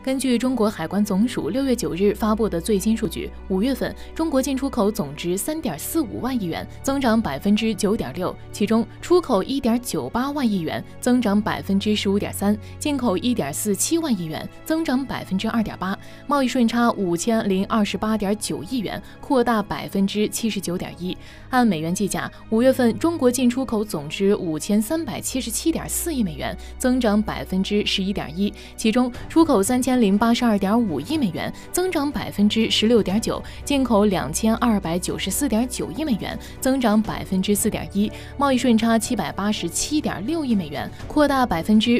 根据中国海关总署6月9日发布的最新数据，5月份中国进出口总值3.45万亿元，增长9.6%，其中出口1.98万亿元，增长15.3%，进口1.47万亿元，增长2.8%，贸易顺差5028.9亿元，扩大79.1%。按美元计价，5月份中国进出口总值5377.4亿美元，增长11.1%，其中出口3082.5亿美元，增长16.9%，进口2294.9亿美元，增长4.1%，贸易顺差787.6亿美元，扩大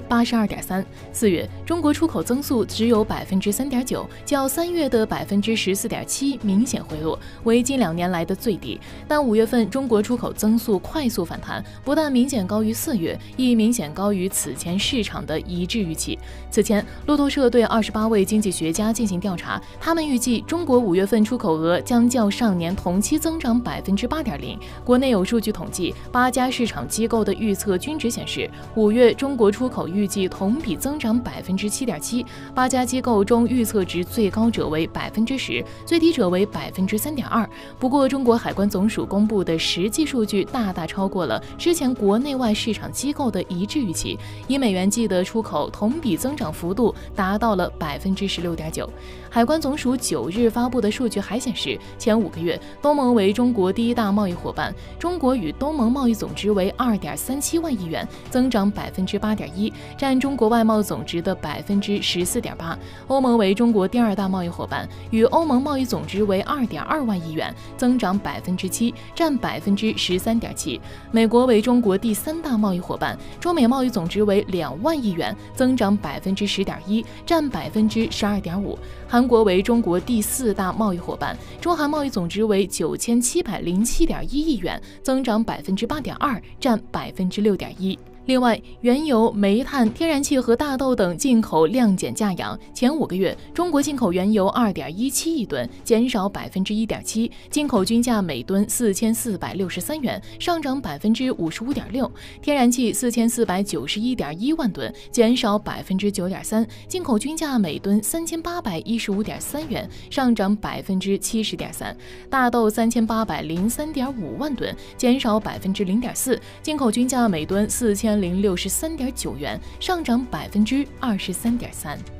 82.3%。4月中国出口增速只有3.9%，较3月的14.7%明显回落，为近2年来的最低。但5月份中国出口增速快速反弹，不但明显高于4月，亦明显高于此前市场的一致预期。此前，路透社对28位经济学家进行调查，他们预计中国5月份出口额将较上年同期增长8.0%。国内有数据统计，8家市场机构的预测均值显示，5月中国出口预计同比增长7.7%，8家机构中预测值最高者为10%，最低者为3.2%。不过，中国海关总署公布的实际数据大大超过了之前国内外市场机构的一致预期，以美元计的出口同比增长幅度达到了16.9%。海关总署9日发布的数据还显示，前5个月，东盟为中国第一大贸易伙伴，中国与东盟贸易总值为2.37万亿元，增长8.1%，占中国外贸总值的14.8%。欧盟为中国第二大贸易伙伴，与欧盟贸易总值为2.2万亿元，增长7%，占13.7%。美国为中国第三大贸易伙伴，中美贸易总值为2万亿元，增长10.1%，占12.5%。韩国为中国第四大贸易伙伴，中韩贸易总值为9707.1亿元，增长8.2%，占6.1%。另外，原油、煤炭、天然气和大豆等进口量减价扬。前5个月，中国进口原油2.17亿吨，减少1.7%，进口均价每吨4463元，上涨55.6%；天然气4491.1万吨，减少9.3%，进口均价每吨3815.3元，上涨70.3%；大豆3803.5万吨，减少0.4%，进口均价每吨4063.9元，上涨23.3%。